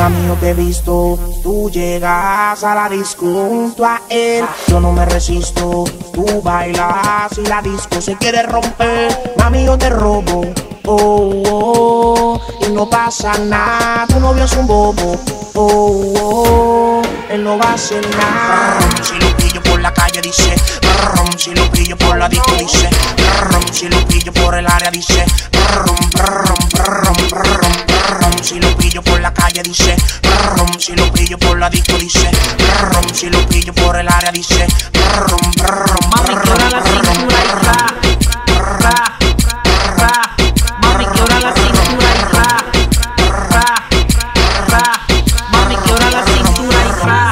Mami, yo te he visto, tú llegas a la disco junto a él. Yo no me resisto, tú bailas y la disco se quiere romper. Mami, yo te robo, oh, oh, y no pasa nada. Tu novio es un bobo, oh, oh, él no va a hacer nada. Si lo pillo por la calle dice, si lo pillo por la disco dice, si lo pillo por el área dice, si lo pillo por la calle dice, si lo pillo por la disco dice, si lo pillo por el área dice, mami, quiebra la cintura y ra, ra, ra. Mami, quiebra la cintura y ra, ra, ra. Mami, quiebra la cintura y ra.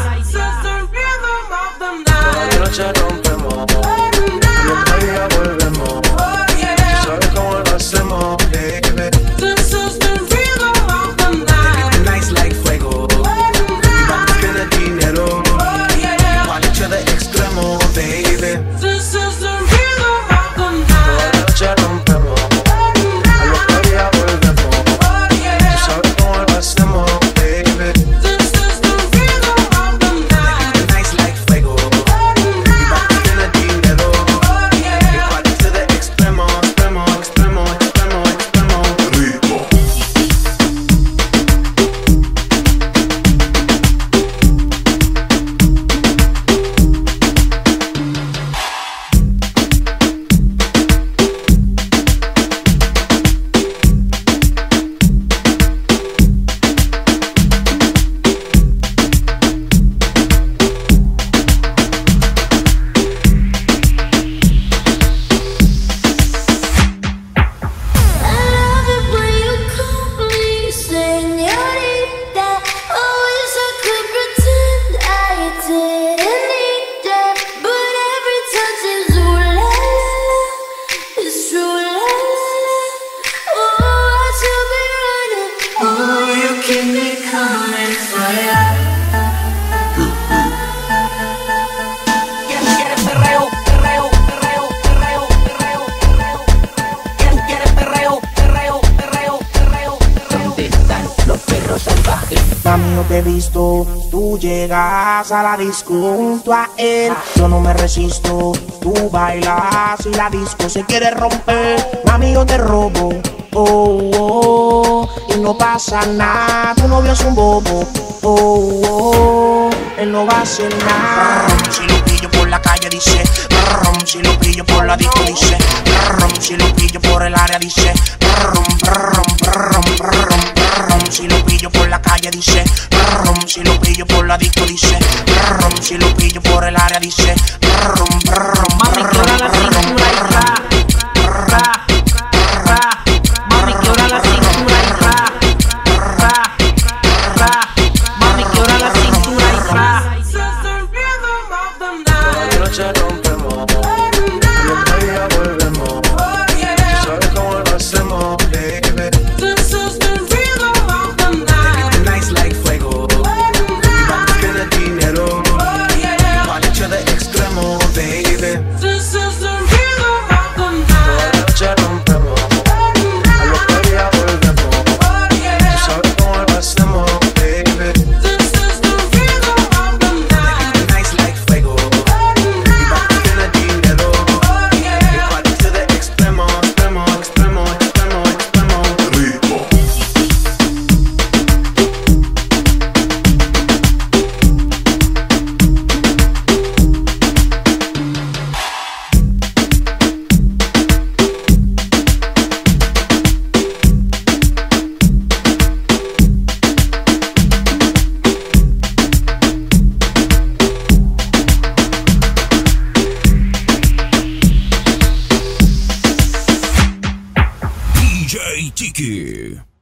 Toda la noche rompemos, los días volvemos. Tú sabes cómo lo hacemos, baby. Nice like fuego, y vamos a tener dinero. Guancho de extremo, baby. Toda la noche rompemos, a los días volvemos. Tú sabes cómo lo hacemos, baby. Nice like fuego, y vamos a tener dinero. Guancho de extremo, extremo, extremo, extremo, extremo. Rico. Mami, yo te he visto, tú llegas a la disco junto a él. Yo no me resisto, tú bailas y la disco se quiere romper. Mami, yo te robo, oh, oh, y no pasa nada. Tu novio es un bobo, oh, oh, él no va a hacer nada. Si lo pillo por la calle dice, si lo pillo por la disco dice, si lo pillo por el área dice, si lo pillo por la calle dice, si lo pillo por la disco dice, si lo pillo por el área dice, Mami, quiebra la cintura y ra, ra, ra. Mami, quiebra la cintura y ra, ra, ra. Mami, quiebra la cintura y ra. Toda la noche rompemos, los días volvemos. Tú sabes cómo lo hacemos, baby. Nice like fuego, y vamos a tener dinero. Guancho de extremo, baby. Toda la noche rompemos, a los días volvemos. Tú sabes cómo lo hacemos, baby. Nice like fuego, y vamos a tener dinero. Guancho de extremo, extremo, extremo, extremo, extremo. Rico. DJ Tiki.